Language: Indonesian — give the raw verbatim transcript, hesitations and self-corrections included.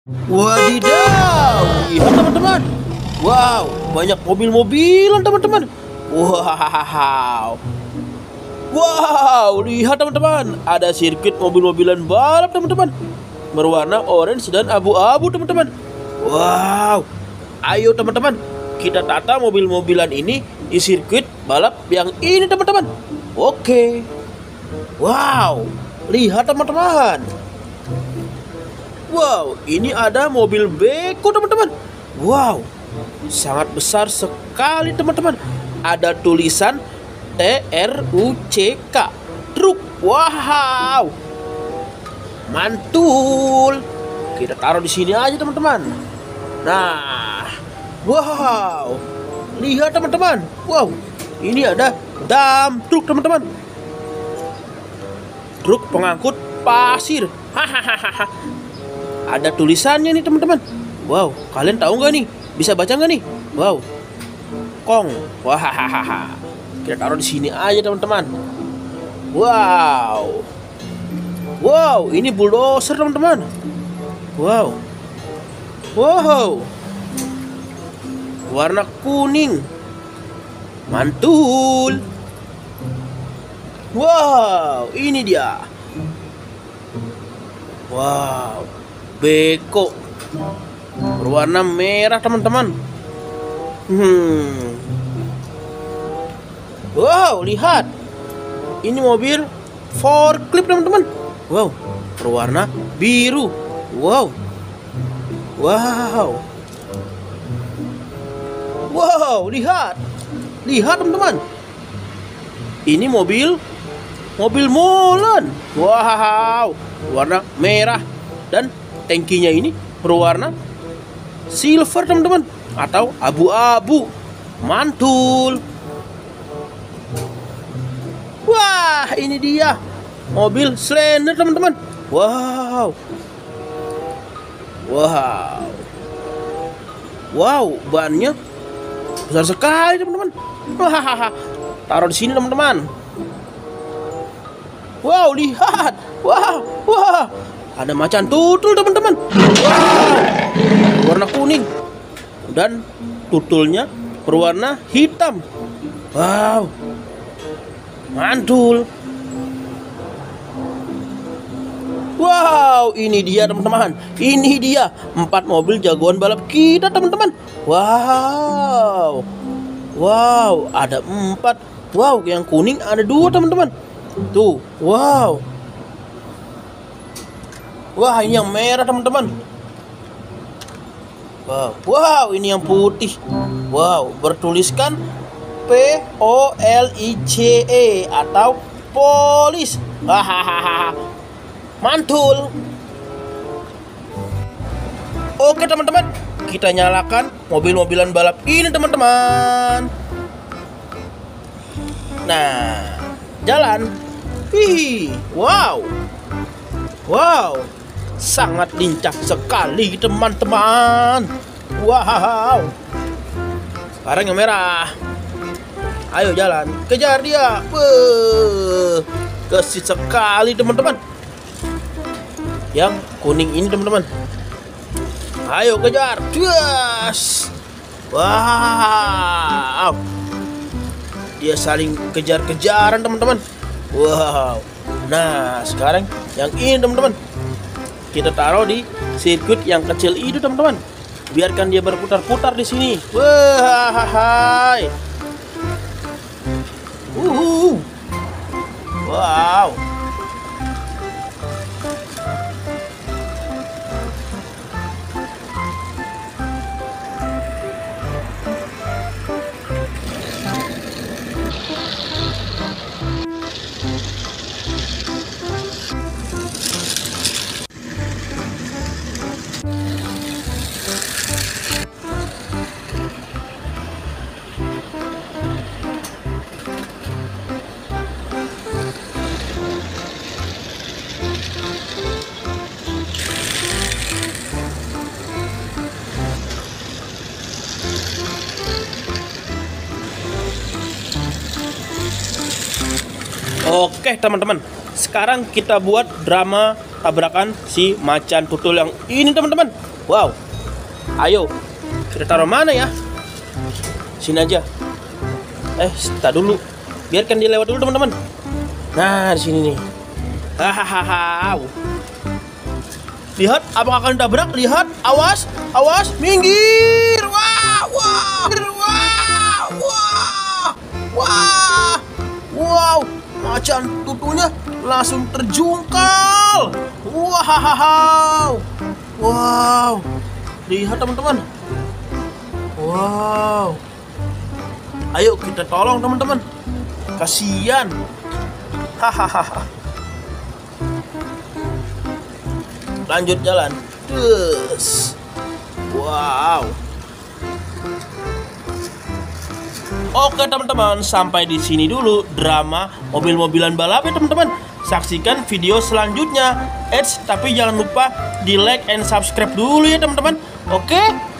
Wadidaw, lihat teman-teman. Wow, banyak mobil-mobilan teman-teman. Wow, wow, lihat teman-teman. Ada sirkuit mobil-mobilan balap teman-teman, berwarna orange dan abu-abu teman-teman. Wow, ayo teman-teman, kita tata mobil-mobilan ini di sirkuit balap yang ini teman-teman. Oke. Wow, lihat teman-teman. Wow, ini ada mobil beko teman-teman. Wow, sangat besar sekali teman-teman. Ada tulisan T R U C K, truk. Wow, mantul. Kita taruh di sini aja teman-teman. Nah, wow, lihat teman-teman. Wow, ini ada dump truk teman-teman. Truk pengangkut pasir. Hahaha. Ada tulisannya nih teman-teman. Wow, kalian tahu nggak nih? Bisa baca nggak nih? Wow, Kong. Wahahaha. Kita taruh di sini aja teman-teman. Wow, wow, ini bulldozer teman-teman. Wow, wow, warna kuning, mantul. Wow, ini dia. Wow, beko berwarna merah teman-teman. Hmm. Wow, lihat. Ini mobil forklift teman-teman. Wow, berwarna biru. Wow. Wow. Wow, lihat. Lihat teman-teman. Ini mobil mobil molen. Wow, warna merah dan tangkinya ini berwarna silver teman-teman, atau abu-abu. Mantul. Wah, ini dia mobil Slender teman-teman. Wow. Wow. Wow, bannya besar sekali teman-teman. Hahaha. Taruh di sini teman-teman. Wow, lihat. Wow, wow. Ada macan tutul teman-teman. Wow, warna kuning dan tutulnya berwarna hitam. Wow, mantul. Wow, ini dia teman-teman. Ini dia empat mobil jagoan balap kita teman-teman. Wow, wow, ada empat. Wow, yang kuning ada dua teman-teman. Tuh, wow. Wah, ini yang merah teman-teman. Wow, wow, ini yang putih. Wow, bertuliskan P O L I C E atau polis. Hahaha. Mantul. Oke teman-teman, kita nyalakan mobil-mobilan balap ini teman-teman. Nah, jalan. Wih, wow. Wow, sangat lincah sekali teman-teman. Wow. Sekarang yang merah. Ayo jalan, kejar dia. Wuh, gesit sekali teman-teman. Yang kuning ini teman-teman. Ayo kejar. Yes. Wow. Dia saling kejar-kejaran teman-teman. Wow. Nah, sekarang yang ini teman-teman, kita taruh di sirkuit yang kecil itu teman-teman. Biarkan dia berputar-putar di sini. Wah, uh, wow. Oke teman-teman, sekarang kita buat drama tabrakan si macan tutul yang ini teman-teman. Wow. Ayo, kita taruh mana ya? Sini aja. Eh, tak dulu. Biarkan dia lewat dulu teman-teman. Nah, di sini nih. Hahaha. Lihat, apakah akan tabrak? Lihat, awas, awas, minggir. Wah, wah, wah, wah, wah, wow, macan tutunya langsung terjungkal. Wow, wow, lihat teman-teman. Wow, ayo kita tolong teman-teman. Kasihan. Hahaha. Lanjut jalan. Terus. Wow. Oke teman-teman, sampai di sini dulu drama mobil-mobilan balap ya teman-teman. Saksikan video selanjutnya. Eits, tapi jangan lupa di like and subscribe dulu ya teman-teman. Oke.